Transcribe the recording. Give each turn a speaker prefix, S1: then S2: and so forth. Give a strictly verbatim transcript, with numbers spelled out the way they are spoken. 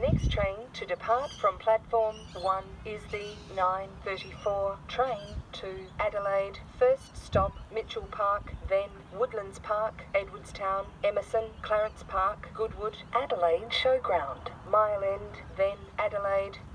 S1: next train to depart from platform one is the nine thirty-four train to Adelaide. First stop Mitchell Park, then Woodlands Park, Edwardstown, Emerson, Clarence Park, Goodwood, Adelaide Showground, Mile End, then Adelaide.